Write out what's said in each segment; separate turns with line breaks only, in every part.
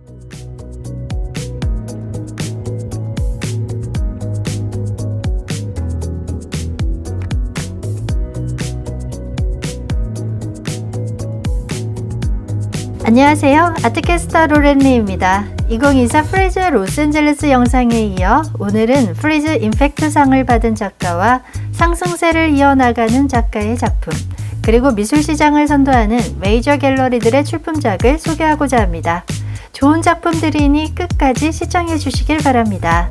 안녕하세요. 아트캐스터 로렌리입니다. 2024 프리즈 로스앤젤레스 영상에 이어 오늘은 프리즈 임팩트상을 받은 작가와 상승세를 이어나가는 작가의 작품, 그리고 미술시장을 선도하는 메이저 갤러리들의 출품작을 소개하고자 합니다. 좋은 작품들이니 끝까지 시청해 주시길 바랍니다.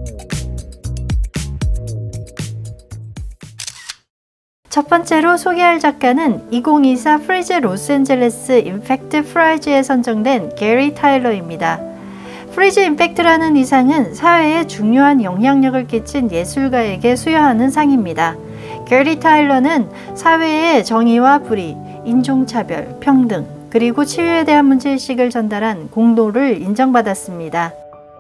첫 번째로 소개할 작가는 2024 프리즈 로스앤젤레스 임팩트 프라이즈에 선정된 게리 타일러입니다. 프리즈 임팩트라는 이 상은 사회에 중요한 영향력을 끼친 예술가에게 수여하는 상입니다. 게리 타일러는 사회의 정의와 불의, 인종차별, 평등, 그리고 치유에 대한 문제의식을 전달한 공로를 인정받았습니다.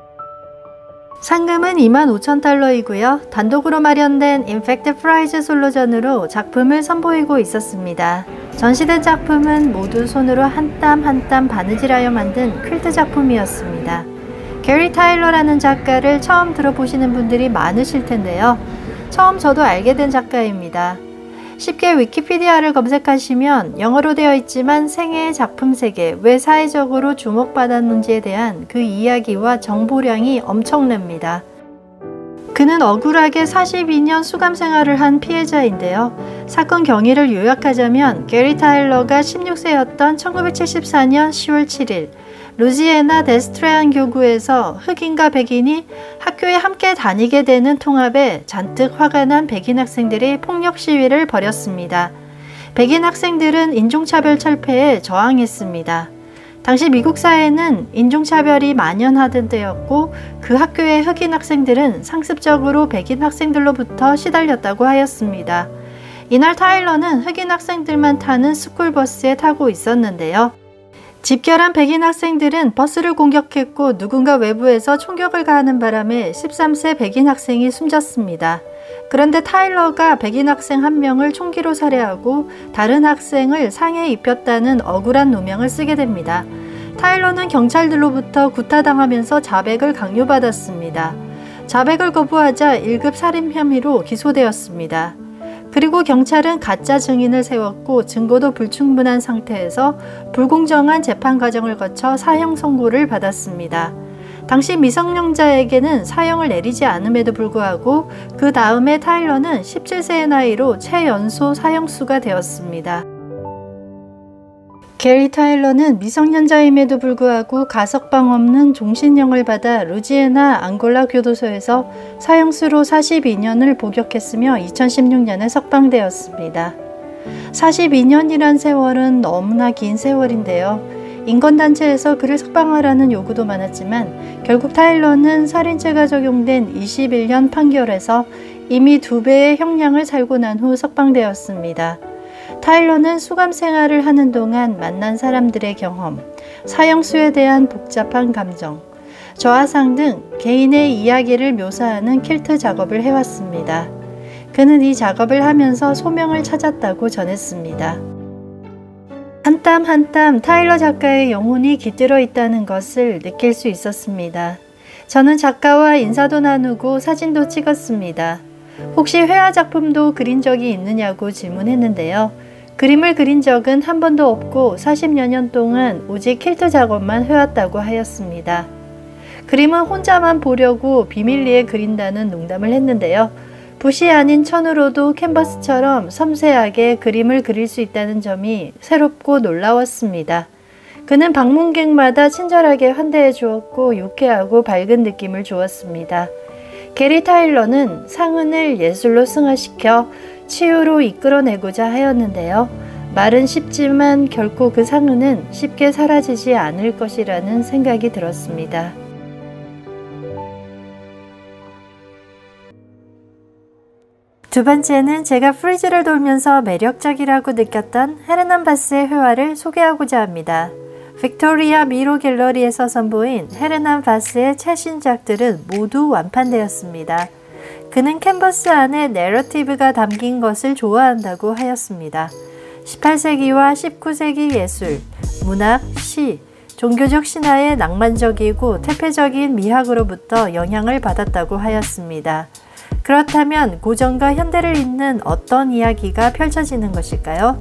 상금은 25,000달러이고요. 단독으로 마련된 임팩트 프라이즈 솔로전으로 작품을 선보이고 있었습니다. 전시된 작품은 모두 손으로 한 땀 한 땀 바느질하여 만든 퀼트 작품이었습니다. 게리 타일러라는 작가를 처음 들어보시는 분들이 많으실 텐데요. 처음 저도 알게 된 작가입니다. 쉽게 위키피디아를 검색하시면 영어로 되어 있지만 생애의 작품 세계, 왜 사회적으로 주목받았는지에 대한 그 이야기와 정보량이 엄청납니다. 그는 억울하게 42년 수감 생활을 한 피해자인데요. 사건 경위를 요약하자면 게리 타일러가 16세였던 1974년 10월 7일 루지애나 데스트레안 교구에서 흑인과 백인이 학교에 함께 다니게 되는 통합에 잔뜩 화가 난 백인 학생들이 폭력 시위를 벌였습니다. 백인 학생들은 인종차별 철폐에 저항했습니다. 당시 미국 사회는 인종차별이 만연하던 때였고 그 학교의 흑인 학생들은 상습적으로 백인 학생들로부터 시달렸다고 하였습니다. 이날 타일러는 흑인 학생들만 타는 스쿨버스에 타고 있었는데요. 집결한 백인 학생들은 버스를 공격했고 누군가 외부에서 총격을 가하는 바람에 13세 백인 학생이 숨졌습니다. 그런데 타일러가 백인 학생 한 명을 총기로 살해하고 다른 학생을 상해에 입혔다는 억울한 누명을 쓰게 됩니다. 타일러는 경찰들로부터 구타당하면서 자백을 강요받았습니다. 자백을 거부하자 1급 살인 혐의로 기소되었습니다. 그리고 경찰은 가짜 증인을 세웠고 증거도 불충분한 상태에서 불공정한 재판 과정을 거쳐 사형 선고를 받았습니다. 당시 미성년자에게는 사형을 내리지 않음에도 불구하고 그 다음에 타일러는 17세의 나이로 최연소 사형수가 되었습니다. 게리 타일러는 미성년자임에도 불구하고 가석방 없는 종신형을 받아 루지애나 앙골라 교도소에서 사형수로 42년을 복역했으며 2016년에 석방되었습니다. 42년이란 세월은 너무나 긴 세월인데요. 인권단체에서 그를 석방하라는 요구도 많았지만 결국 타일러는 살인죄가 적용된 21년 판결에서 이미 2배의 형량을 살고 난 후 석방되었습니다. 타일러는 수감 생활을 하는 동안 만난 사람들의 경험, 사형수에 대한 복잡한 감정, 저하상 등 개인의 이야기를 묘사하는 퀼트 작업을 해왔습니다. 그는 이 작업을 하면서 소명을 찾았다고 전했습니다. 한 땀 한 땀 타일러 작가의 영혼이 깃들어 있다는 것을 느낄 수 있었습니다. 저는 작가와 인사도 나누고 사진도 찍었습니다. 혹시 회화 작품도 그린 적이 있느냐고 질문했는데요. 그림을 그린 적은 한 번도 없고 40여 년 동안 오직 퀼트 작업만 해왔다고 하였습니다. 그림은 혼자만 보려고 비밀리에 그린다는 농담을 했는데요. 붓이 아닌 천으로도 캔버스처럼 섬세하게 그림을 그릴 수 있다는 점이 새롭고 놀라웠습니다. 그는 방문객마다 친절하게 환대해 주었고 유쾌하고 밝은 느낌을 주었습니다. 게리 타일러는 상흔을 예술로 승화시켜 치유로 이끌어내고자 하였는데요. 말은 쉽지만 결코 그 상흔은 쉽게 사라지지 않을 것이라는 생각이 들었습니다. 두 번째는 제가 프리즈를 돌면서 매력적이라고 느꼈던 헤르난 바스의 회화를 소개하고자 합니다. 빅토리아 미로 갤러리에서 선보인 헤르난 바스의 최신작들은 모두 완판되었습니다. 그는 캔버스 안에 내러티브가 담긴 것을 좋아한다고 하였습니다. 18세기와 19세기 예술, 문학, 시, 종교적 신화의 낭만적이고 태폐적인 미학으로부터 영향을 받았다고 하였습니다. 그렇다면 고전과 현대를 잇는 어떤 이야기가 펼쳐지는 것일까요?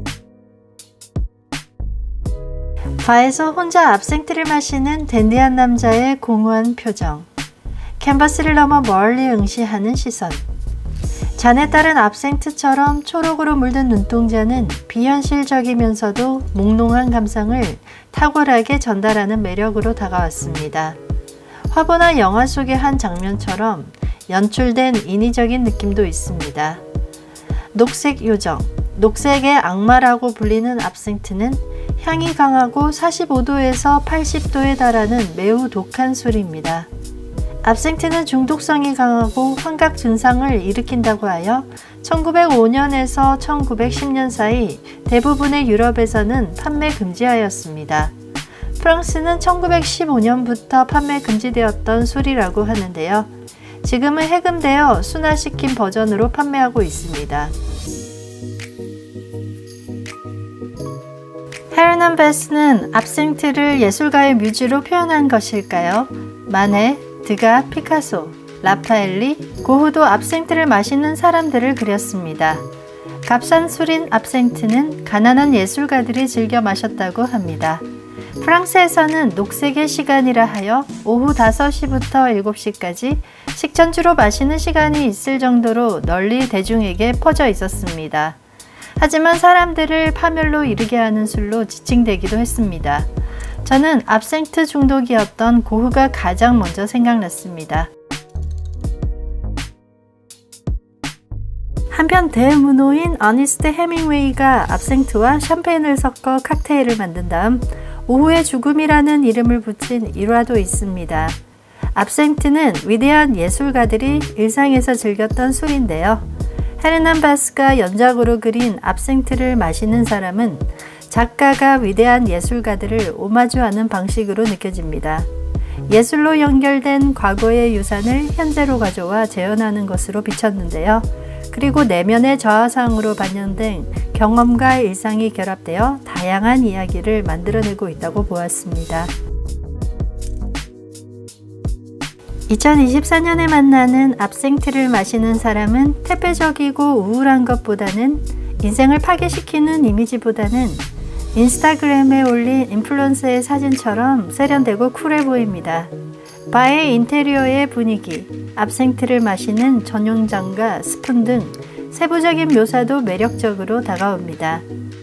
바에서 혼자 압생트를 마시는 댄디한 남자의 공허한 표정, 캔버스를 넘어 멀리 응시하는 시선. 잔에 따른 압생트처럼 초록으로 물든 눈동자는 비현실적이면서도 몽롱한 감상을 탁월하게 전달하는 매력으로 다가왔습니다. 화보나 영화 속의 한 장면처럼 연출된 인위적인 느낌도 있습니다. 녹색 요정, 녹색의 악마라고 불리는 압생트는 향이 강하고 45도에서 80도에 달하는 매우 독한 술입니다. 압생트는 중독성이 강하고 환각 증상을 일으킨다고 하여 1905년에서 1910년 사이 대부분의 유럽에서는 판매 금지하였습니다. 프랑스는 1915년부터 판매 금지되었던 술이라고 하는데요. 지금은 해금되어 순화시킨 버전으로 판매하고 있습니다. 헤르난 베스는 압생트를 예술가의 뮤즈로 표현한 것일까요? 마네, 드가, 피카소, 라파엘리, 고흐도 압생트를 마시는 사람들을 그렸습니다. 값싼 술인 압생트는 가난한 예술가들이 즐겨 마셨다고 합니다. 프랑스에서는 녹색의 시간이라 하여 오후 5시부터 7시까지 식전주로 마시는 시간이 있을 정도로 널리 대중에게 퍼져 있었습니다. 하지만 사람들을 파멸로 이르게 하는 술로 지칭되기도 했습니다. 저는 압생트 중독이었던 고흐가 가장 먼저 생각났습니다. 한편 대문호인 어니스트 헤밍웨이가 압생트와 샴페인을 섞어 칵테일을 만든 다음 오후의 죽음이라는 이름을 붙인 일화도 있습니다. 압생트는 위대한 예술가들이 일상에서 즐겼던 술인데요. 헤르난 베스가 연작으로 그린 압생트를 마시는 사람은 작가가 위대한 예술가들을 오마주하는 방식으로 느껴집니다. 예술로 연결된 과거의 유산을 현재로 가져와 재현하는 것으로 비쳤는데요. 그리고 내면의 저하상으로 반영된 경험과 일상이 결합되어 다양한 이야기를 만들어내고 있다고 보았습니다. 2024년에 만나는 압생트를 마시는 사람은 태폐적이고 우울한 것보다는 인생을 파괴시키는 이미지보다는 인스타그램에 올린 인플루언서의 사진처럼 세련되고 쿨해 보입니다. 바의 인테리어의 분위기, 압생트를 마시는 전용잔과 스푼 등 세부적인 묘사도 매력적으로 다가옵니다.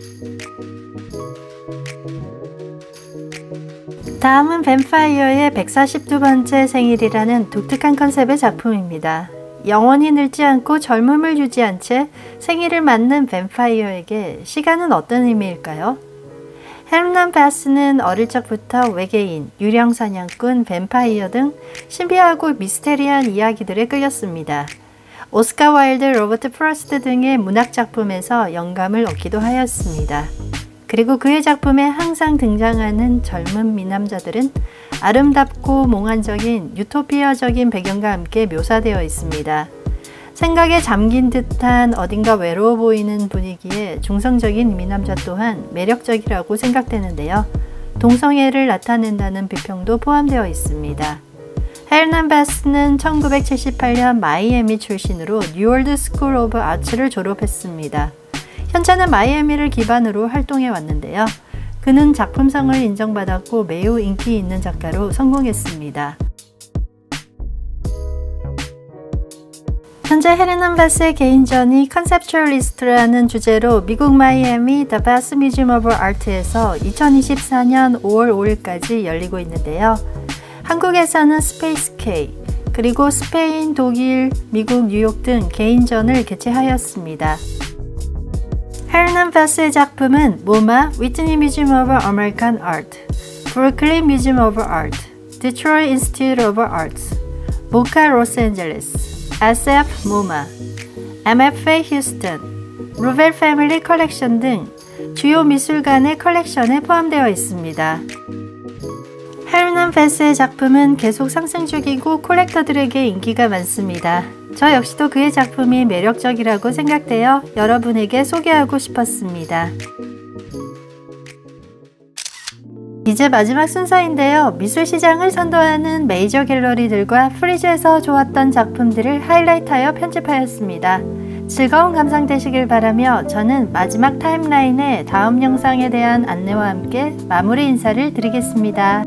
다음은 뱀파이어의 142번째 생일이라는 독특한 컨셉의 작품입니다. 영원히 늙지 않고 젊음을 유지한 채 생일을 맞는 뱀파이어에게 시간은 어떤 의미일까요? 헤르난 베스는 어릴 적부터 외계인, 유령 사냥꾼, 뱀파이어 등 신비하고 미스테리한 이야기들에 끌렸습니다. 오스카 와일드, 로버트 프로스트 등의 문학작품에서 영감을 얻기도 하였습니다. 그리고 그의 작품에 항상 등장하는 젊은 미남자들은 아름답고 몽환적인 유토피아적인 배경과 함께 묘사되어 있습니다. 생각에 잠긴 듯한 어딘가 외로워 보이는 분위기에 중성적인 미남자 또한 매력적이라고 생각되는데요. 동성애를 나타낸다는 비평도 포함되어 있습니다. 헤르난 베스는 1978년 마이애미 출신으로 뉴월드 스쿨 오브 아츠를 졸업했습니다. 현재는 마이애미를 기반으로 활동해 왔는데요. 그는 작품상을 인정받았고 매우 인기 있는 작가로 성공했습니다. 현재 헤르난 베스의 개인전이 컨셉츄얼리스트라는 주제로 미국 마이애미 The Bass Museum of Art에서 2024년 5월 5일까지 열리고 있는데요. 한국에서는 스페이스 K, 그리고 스페인, 독일, 미국, 뉴욕 등 개인전을 개최하였습니다. 헤르난 베스의 작품은 모마, 위트니 뮤지엄 오브 아메리칸 아트, 브루클린 뮤지엄 오브 아트, 디트로이트 인스티튜트 오브 아트, 모카 로스앤젤레스, SF 모마, MFA 휴스턴, 루벨 패밀리 컬렉션 등 주요 미술관의 컬렉션에 포함되어 있습니다. 헤르난 베스의 작품은 계속 상승 중이고 콜렉터들에게 인기가 많습니다. 저 역시도 그의 작품이 매력적이라고 생각되어 여러분에게 소개하고 싶었습니다. 이제 마지막 순서인데요. 미술시장을 선도하는 메이저 갤러리들과 프리즈에서 좋았던 작품들을 하이라이트하여 편집하였습니다. 즐거운 감상 되시길 바라며 저는 마지막 타임라인의 다음 영상에 대한 안내와 함께 마무리 인사를 드리겠습니다.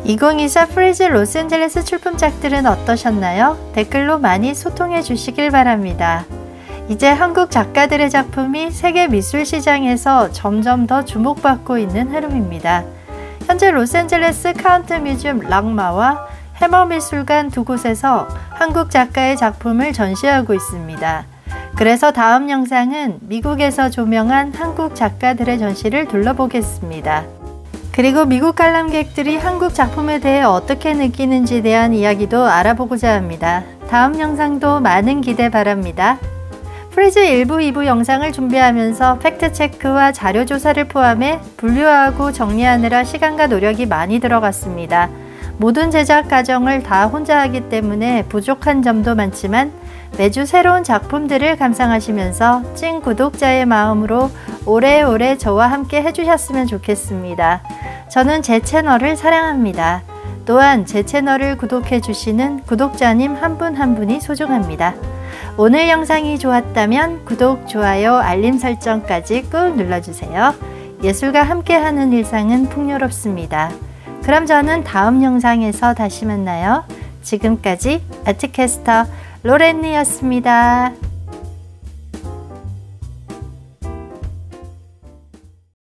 2024 프리즈 로스앤젤레스 출품작들은 어떠셨나요? 댓글로 많이 소통해 주시길 바랍니다. 이제 한국 작가들의 작품이 세계 미술 시장에서 점점 더 주목받고 있는 흐름입니다. 현재 로스앤젤레스 카운트 뮤지엄 랑마와 해머 미술관 두 곳에서 한국 작가의 작품을 전시하고 있습니다. 그래서 다음 영상은 미국에서 조명한 한국 작가들의 전시를 둘러보겠습니다. 그리고 미국 관람객들이 한국 작품에 대해 어떻게 느끼는지에 대한 이야기도 알아보고자 합니다. 다음 영상도 많은 기대 바랍니다. 프리즈 1부, 2부 영상을 준비하면서 팩트체크와 자료조사를 포함해 분류하고 정리하느라 시간과 노력이 많이 들어갔습니다. 모든 제작 과정을 다 혼자 하기 때문에 부족한 점도 많지만 매주 새로운 작품들을 감상하시면서 찐 구독자의 마음으로 오래오래 저와 함께 해주셨으면 좋겠습니다. 저는 제 채널을 사랑합니다. 또한 제 채널을 구독해주시는 구독자님 한 분 한 분이 소중합니다. 오늘 영상이 좋았다면 구독, 좋아요, 알림 설정까지 꾹 눌러주세요. 예술과 함께하는 일상은 풍요롭습니다. 그럼 저는 다음 영상에서 다시 만나요. 지금까지 아트캐스터 로렌니였습니다.